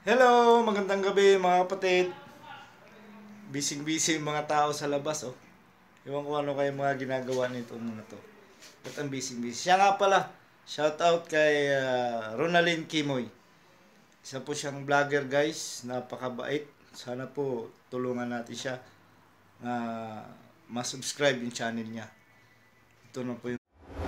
Hello, magandang gabi mga kapatid. Busy-busy yung mga tao sa labas, oh. Ewan ko ano kayo mga ginagawa nito mga to. Ba't ang busy-busy? Siya nga pala, shout out kay Ronalyn Kimoy. Isa po siyang vlogger guys, napakabait. Sana po tulungan natin siya na ma-subscribe yung channel niya. Ito na po yung...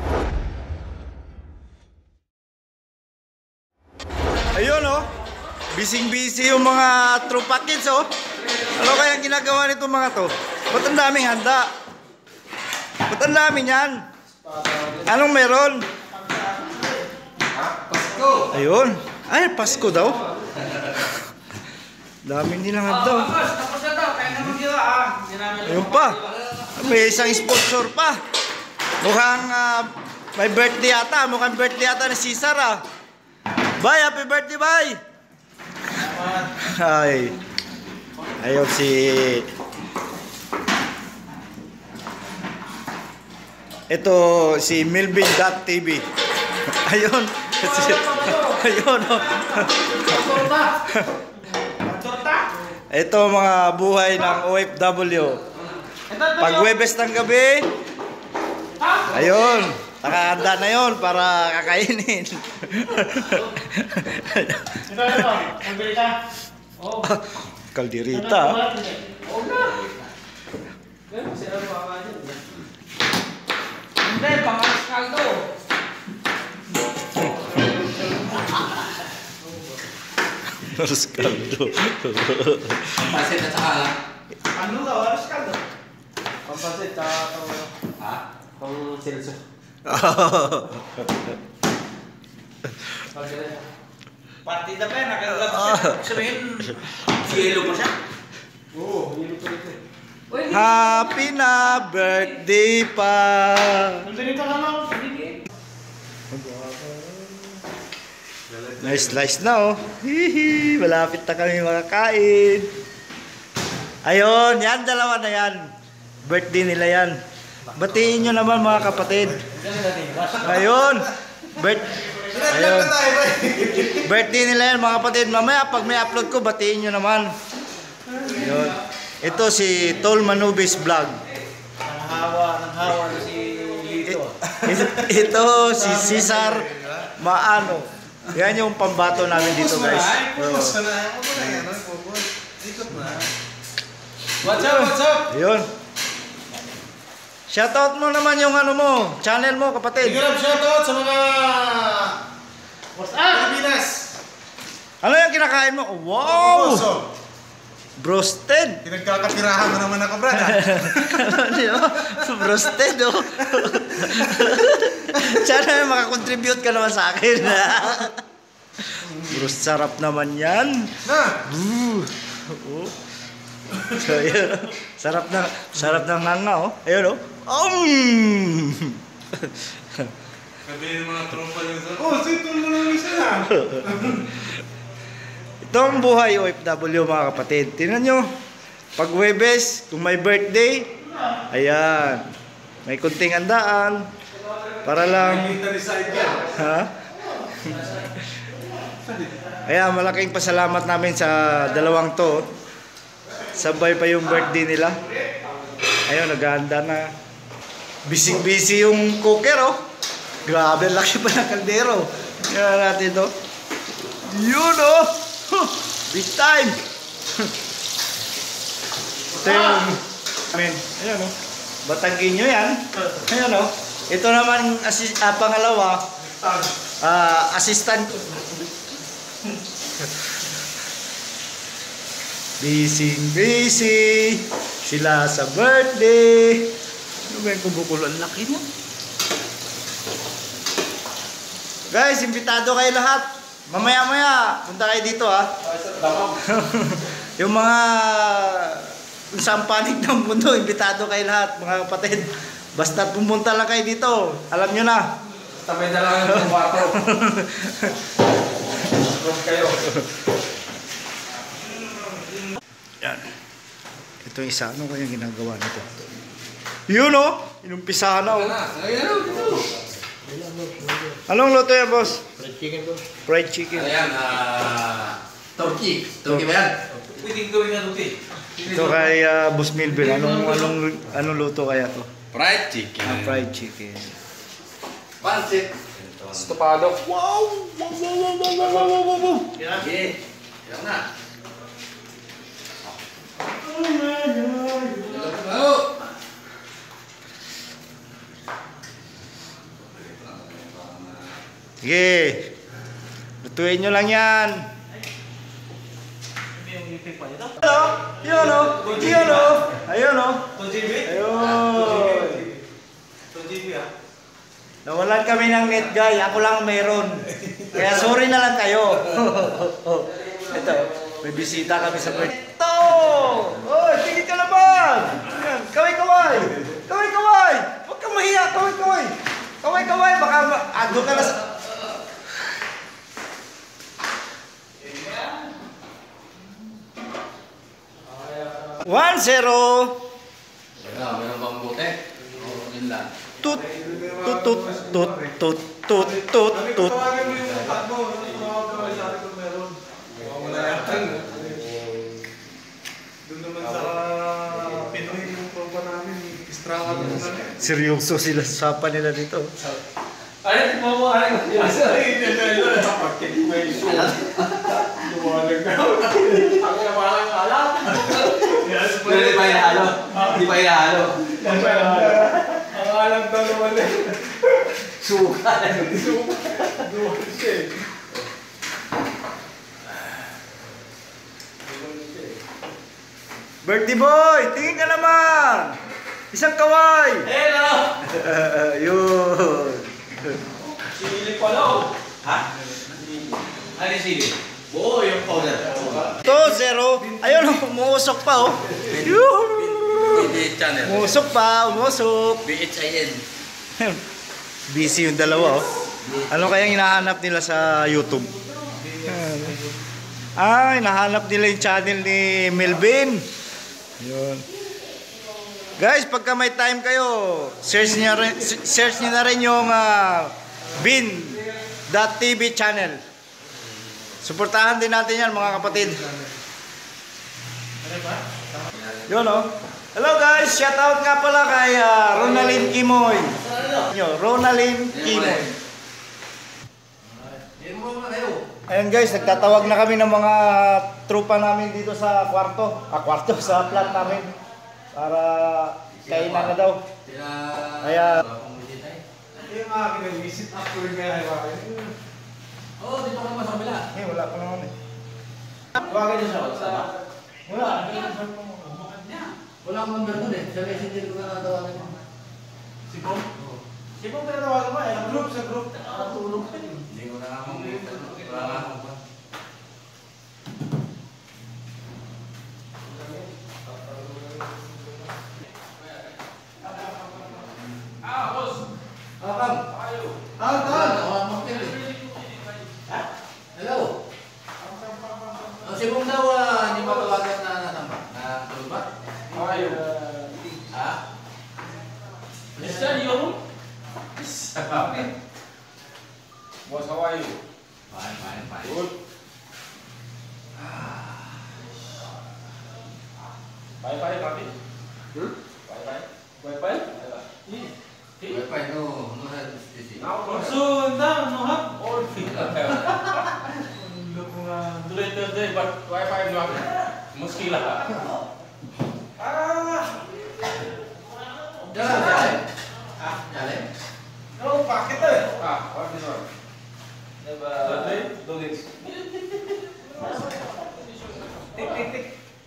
Ayun, oh. Busy-busy yung mga tropa kids, oh. Ano kaya ginagawa nito mga to? Ba't ang daming handa? Ba't ang dami niyan? Anong meron? Pasko! Ayun. Ay, Pasko daw. Dami nilang handa. Tapos na daw, kaya naman sila Ayun pa. May isang sponsor pa. Mukhang may birthday ata. Mukhang birthday ata ni Cesar, ah. Bye, happy birthday, bye! Ay. Ayun si... Ito si Melvin.tv. Ayun. Ayun, oh. Ito mga buhay ng OFW. Pag Huwebes ng gabi, ayun, nakahanda na yun para kakainin. Kalderita. Hindi, pangalas kaldo. Terus kaldo. Pampasit at saka lang. Ano daw? Aras kaldo? Pampasit sa Ha? pang silso. Partida pa yan. Nakalagap siya. Sabihin, yelo pa siya. Oo, yun ito ito. Happy na birthday pa. Nandito ka naman. Nice slice na, oh. Hihi, malapit na kami makakain. Ayun, yan, dalawa na yan. Birthday nila yan. Batiin nyo naman mga kapatid. Ayun. Ayun. Birthday nila yan mga kapatid. Mamaya pag may upload ko, batiin nyo naman. Ayun. Ito si Tol Manubis Vlog. Nanghawa na si Lito. Ito si Cesar Maano. Yan yung pambato namin dito guys. What's up, what's up? Ayun. Shoutout mo naman yung ano mo, channel mo kapatid. Big up shoutout sa mga what's up? Pilipinas. Ano yung kinakain mo? Wow! Puso. Broasted. Pinagkakatirahan mo naman ako, brad. Ano yun? Broasted, oh. Sana makakontribute ka naman sa akin. Bro, sarap naman yan. Na! Oh. So, ayun. Sarap ng hanga, oh. Ayun, oh. Sabi ng mga tropa yung oh, sitol mo lang isa na. Ito ang buhay OFW mga kapatid. Tingnan nyo. Pag Huwebes, kung may birthday, ayan. May kunting andaan. Para lang... Ha? Ayan, malaking pasalamat namin sa dalawang to. Sabay pa yung birthday nila. Ayun, naghahanda na. Busy-busy yung cooker, oh. Grabe, laki pa ng kaldero. Tingnan natin to. Yun, oh. Big time. Ito yung... Ayan, oh. Batagin nyo yan. Ayan, oh. Ito naman, pangalawa, assistant. Busy sila sa birthday. Ano ba yung kumukulo? Ang laki mo. Guys, imbitado kayo lahat. Mamaya-maya, punta kayo dito, ha. Yung mga kung saan panig ng mundo, imbitado kayo lahat, mga kapatid. Basta pumunta lang kayo dito. Alam nyo na. Tabay na lang yung water. Kayo. Yan. Ito yung isa. Ano kaya ginagawa nito? Yun, oh. Inumpisahan na, oh. Ayan, dito. Anong luto yan, boss? Fried chicken ko. Fried chicken. Ayan, Turkey. Turkey ba yan? Pwede gawin nga Turkey. Ito kay Boss Milvin. Anong luto kaya to? Fried chicken. Fried chicken. Pancit. Estopado. Wow! Wow! Okay. Yan na. Sige. Lutuin nyo lang yan. Yun o. Yun o. Ayun o. Ayun. Nawalan kami ng net guy. Ako lang meron. Kaya sorry na lang kayo. Ito. May bisita kami sa birthday. Ito! Oy, tingin ka naman! Kaway-kaway! Kaway-kaway! Huwag kang mahiya! Kaway-kaway! Kaway-kaway! Baka ando ka na sa... One zero. Meron bang bote? Oo, yun lang. Tut tut tut tut tut tut tut tut. Tawagan mo yung takbo. Tumawag ka sa akin kung meron. Wala yan. Doon naman sa Pinoy yung tropa namin. Istraka doon namin. Seryoso sila sa usapan nila dito. Ay, mo ay ko. Ay, hindi na yun. Kapagkit mo yung show. Luwalag ka. Ako na parang alam. Hindi pa inahalo. Hindi pa inahalo. Ang alam daw naman eh. Suka. Duwan siya eh. Birthday boy, tingin ka naman. Isang kaway. Hello. Yun. Sili pala oh. Ha? Ano sili? Buo yung powder. 2-0. Ayun, umuusok pa oh. Yuhu. Hindi channel. Umusok pa, umusok. BHIN. Busy yung dalawa oh. Ano kayang hinahanap nila sa YouTube? Ah, hinahanap nila yung channel ni Melvin. Yun. Guys, pagka may time kayo, search niyo na rin yung bin.tv channel. Suportahan din natin yan mga kapatid. Yun oh. Hello guys, shout out nga pala kay Ronalyn Kimoy. Ronalyn Kimoy. Ayan guys, nagtatawag na kami ng mga trupa namin dito sa kwarto. Sa flat namin. Para kainan na daw. Kaya... Yung mga kinag-visit after nga ay bakit. Oh, dito ka naman sa kabila. Eh, wala pa naman eh. Huwagin niyo siya. Sama. Wala. Wala akong number nun eh. Sa messenger ko na natawagan mo. Si Bong? Si Bong tinatawagan mo eh. Sa group. Nakatulog ka din. Hindi ko na akong wala nga akong ba. Hello. Si Bong daw hindi matawagan na natamba. Na tulog ba? How are you? Ha? Yes, sir, you? Boss, how are you? Fine. Good. Wi-Fi, papi? Wi-Fi? Wi-Fi? Wi-Fi, no have easy. So, no have all free. Look nga. Later day, but Wi-Fi no have. Muskila ka. Jalan. Jalan. No, bakit eh? What is one? Saturday? 2 days. Tik.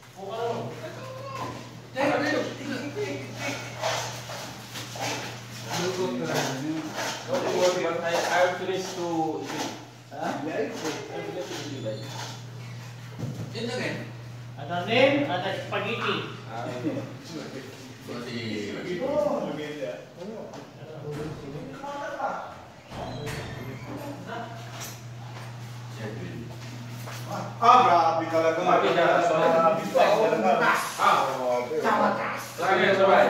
I have finished to eat. Yun lang eh. Ada nem, ada spaghetti. Buti. Grabe talaga. Grabe talaga. Lagi yang sabay.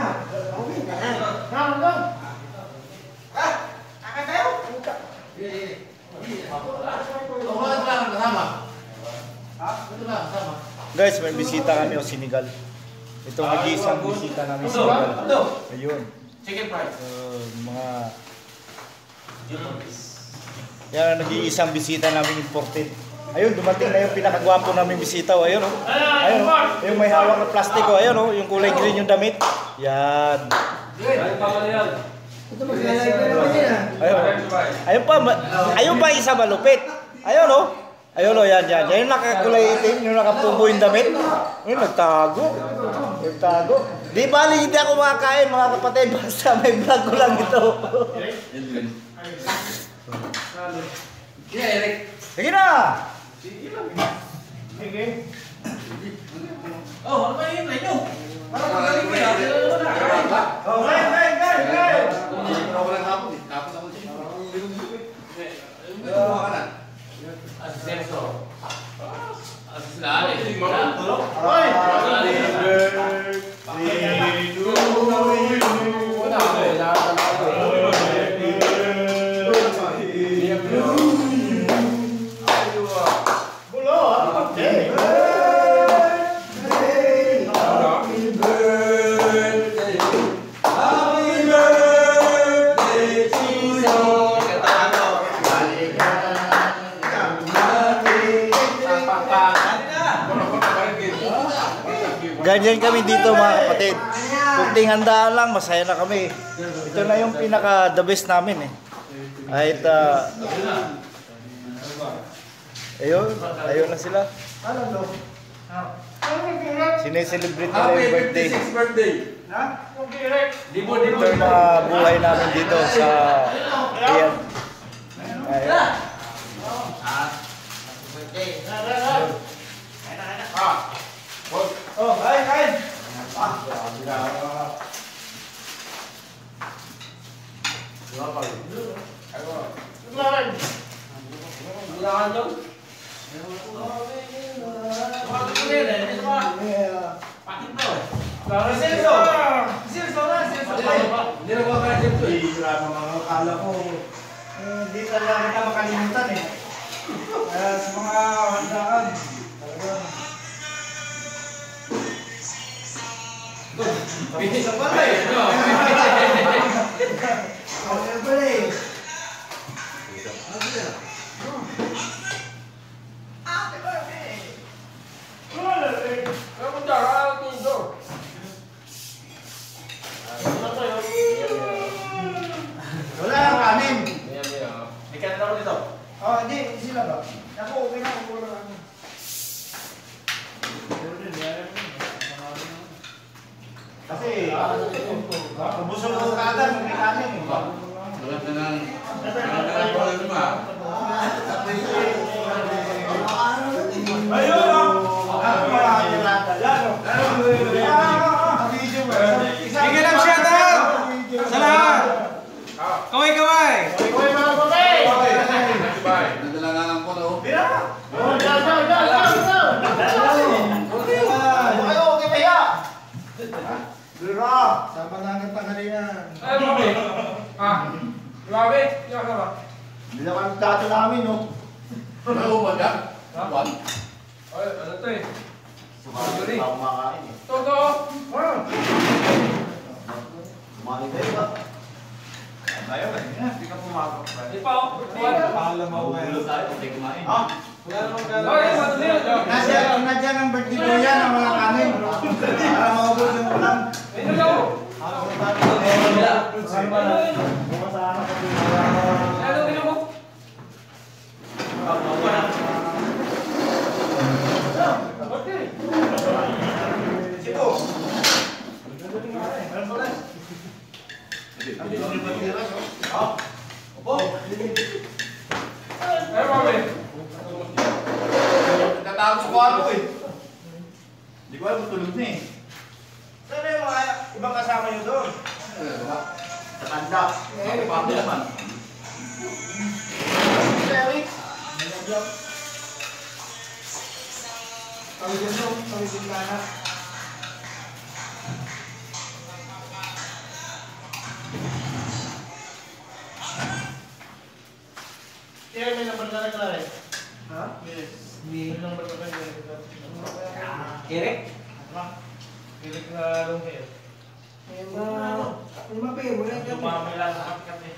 Come, come. Kakak kayo? Ito lang kasama. Ito lang kasama. Guys, may bisita kami o Senegal. Ito nag-iisang bisita namin sa Senegal. Ayun. Chicken fried. Mga... Yan ang nag-iisang bisita namin imported. Ayun, dumating na yung pinakagwapo namin bisita. Ayun, oh. Ayun, oh. Yung may hawak na plastiko. Ayun, oh. Yung kulay green yung damit. Yan. Ayun. Ayun pa, ayun pa isa malupit. Ayun, oh. Ayun, oh, yan. Yung nakakulay itim, yung nakapubo yung damit. Ayun, nagtago. Di bali, hindi ako makakain, mga kapatid. Basta may vlog ko lang ito. Yeah, Eric. Sige na! Oh, ano ba yun? Ay, no. Parang magaling ka. Oh, guys! Ako lang hapon eh. Tapos ako siya. Kumawa ka na. Asistenso. Asistente. Hoy! Ganyan kami dito mga kapatid. Kunting handaan lang, masaya na kami. Ito na yung pinaka the best namin eh. Kahit ayun na sila. Sineselebrate nila yung birthday. birthday. Ito yung mga buhay namin dito sa ayan. Ayan. Oh, kain! Hindi na ba kaya dito eh? Akala ko, hindi talaga kita makalimutan eh. Sa mga handaan, talagang Pinis ang pala eh. Kaya pala eh. Wala yung kanin. Ikan na dito. Oh, hindi sila ba? Ako, okay na. Ako wala kanin. Kasi, busog ko kaagad, may kanin eh. Tulad na ng problema. Ayun oh! Marami na. Sige lang siya daw! Sa lahat! Kaway! Nadala nga lang po na oh. Okay ba ya? Bira! Sama lang ang tanghalian. Ay, grabe! Grabe! Yan ka ba? Hindi naman ang tato namin, no? Ano ba yan? One. Ay, ano to eh? Sumali pa kumakain eh. Toto! Sumali kayo ba? Ayaw eh. Hindi ka pumasok. Di pa ako. Paalam ako ngayon. Tayo, hindi kumain. Ah? Ay, matulil! Nandiyan ang birthday ko yan, ang mga kanin. Para maubos yung ulam. Ayun na ako! Ano ginawa mo? Ay, grabe! Natawag sa kwarto eh. Hindi ko alam, matulog na eh. Sana yung mga ibang kasama nyo doon? Sa tanda. Paano naman? Eric? Kami dyan doon, kami dyan na. Kaya may number ka na klaro. Ha? Yes. Ni May number ka na klaro. Kirek? Kilik na long hair. Lumami lang sa kami.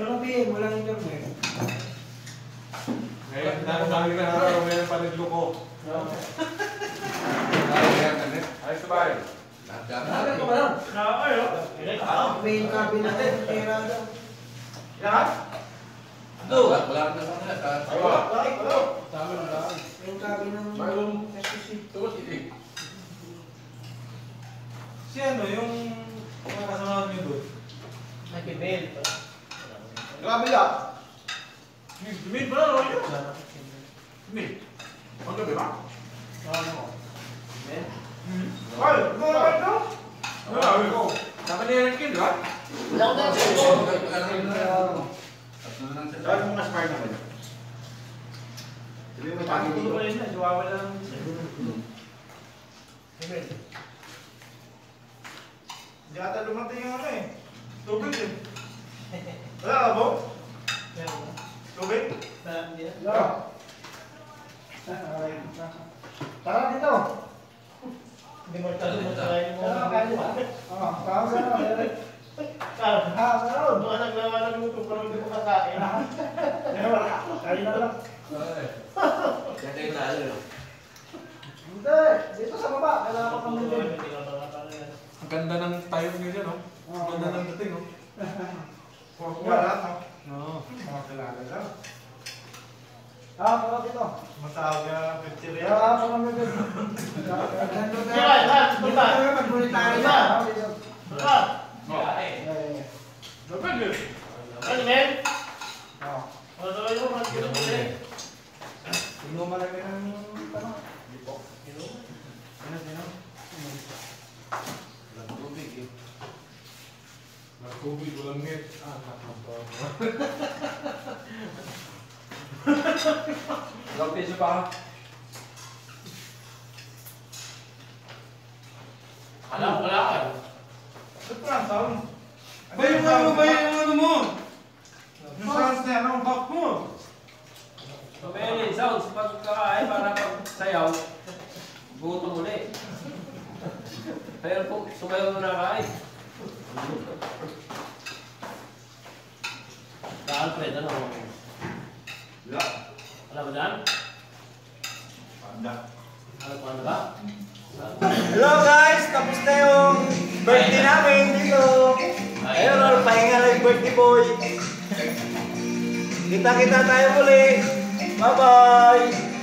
Ngayon, nakakali na araw ngayon paniglo ko. Ay, sabay. Nakakali ko ba lang? Nakakayo. Kilik. Lahat? Wala na sa kanila. Mayroong Tugot ilig. si ano, yung mga kasama niyo doon. Nakibel. Grabe lang. Mid ba na yun? Mid. Ang gabi ba? Ano? Ay, mga ito? Grabe ko. Sama niya rin kin, di ba? Wala ko na siya. Dahil mo na-spire naman yun. Sabi mo pagi Ano dito. ba yun na? Juwawa lang. Kibil. Hindi ata dumating yung ano eh. Tubig eh. Wala ka ba? Tubig? Tara dito. Hindi mo tayo mo sa lain mo. Karon. Doon naglawa ng luto pero hindi ko kakain. Kain na lang. Kaya tayo talo. Hindi, dito sa baba. Kailangan ko kami din. Ang ganda ng tayo niyo dyan, oh. Ang ganda ng dating, oh. Wala, Oo. Mga kilala lang. Tara dito. Matawag na picture yan. Kaya kami din. Magbulit tayo na. Dapat yun. Ano men? Oh. Ano tayo mo? Ano tayo mo? Inuman lang ng tanong. Tubig eh. Nag-tubig, walang net. Ilang piso pa? Alam ko lang. Ba't parang sound? Yung ano mo? Yung sounds na yan, ang back mo. Pwede, sounds, pag kakain para pag sayaw, gutom ulit. Pero kung sumayaw mo na kain. Alfred, ano? Wala. Alam mo dyan? Panda. Ano ba? Hello guys! Tapos na yung birthday namin dito. Ayun, pahinga lang yung birthday boy. Kita-kita tayo muli. Bye-bye!